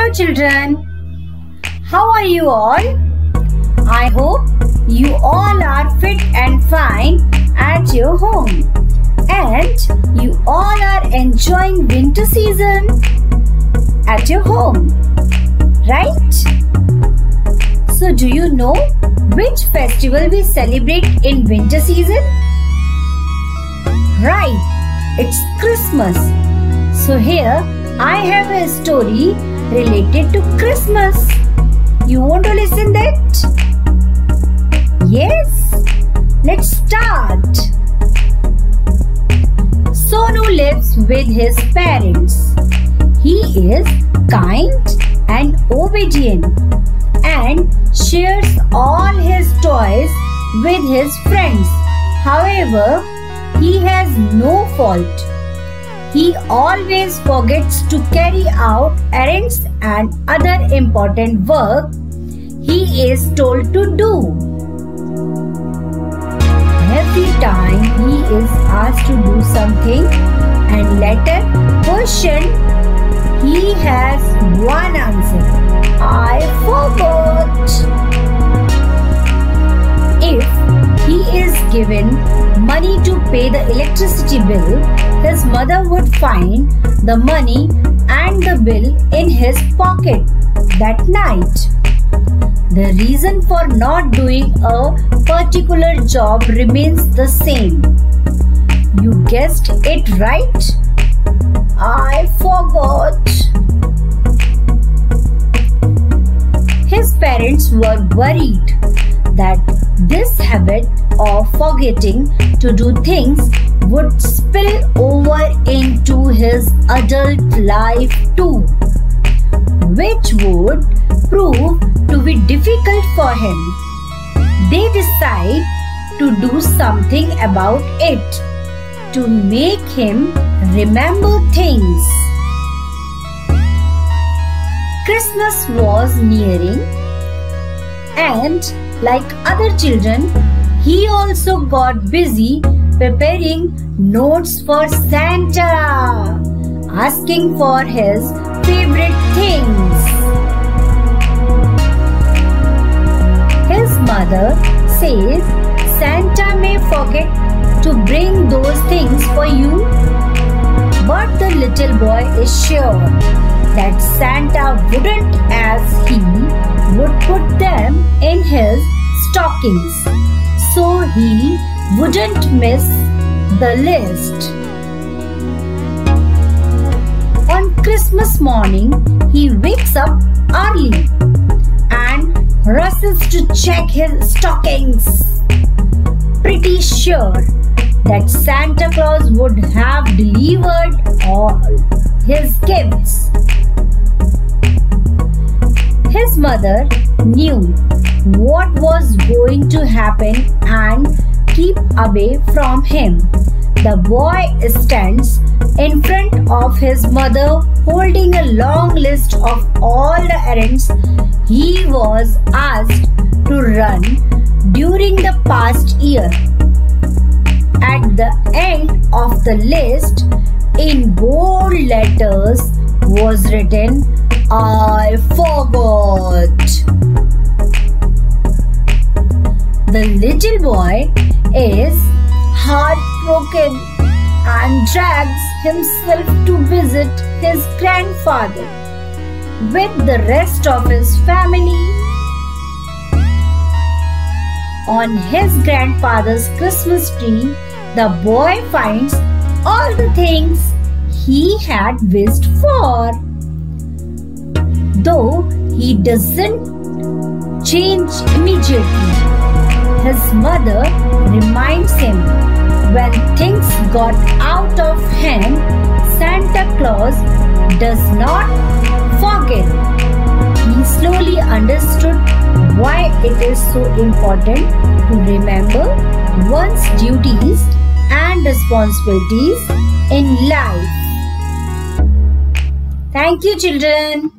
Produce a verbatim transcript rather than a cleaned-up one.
Hello children, how are you all? I hope you all are fit and fine at your home and you all are enjoying winter season at your home, right? So do you know which festival we celebrate in winter season? Right, it's Christmas. So here I have a story related to Christmas. You want to listen that? Yes? Let's start. Sonu lives with his parents. He is kind and obedient and shares all his toys with his friends. However, he has no fault. He always forgets to carry out errands and other important work he is told to do. Every time he is asked to do something and later questioned, he has one answer: I forgot. If he is given money to pay the electricity bill, his mother would find the money and the bill in his pocket that night. The reason for not doing a particular job remains the same. You guessed it right? I forgot. His parents were worried that this habit of forgetting to do things would spill over into his adult life too, which would prove to be difficult for him. They decide to do something about it to make him remember things. Christmas was nearing, and like other children, he also got busy preparing notes for Santa, asking for his favorite things. His mother says Santa may forget to bring those things for you, but the little boy is sure that Santa wouldn't, as he would put them in his stockings, so he wouldn't miss the list. On Christmas morning, he wakes up early and rushes to check his stockings, pretty sure that Santa Claus would have delivered all his gifts. His mother knew what was going to happen and keep away from him. The boy stands in front of his mother holding a long list of all the errands he was asked to run during the past year. At the end of the list, in bold letters, was written, I forgot. The little boy is heartbroken and drags himself to visit his grandfather with the rest of his family. On his grandfather's Christmas tree, the boy finds all the things he had wished for. Though he doesn't change immediately, his mother reminds him when things got out of hand, Santa Claus does not forget. He slowly understood why it is so important to remember one's duties and responsibilities in life. Thank you, children.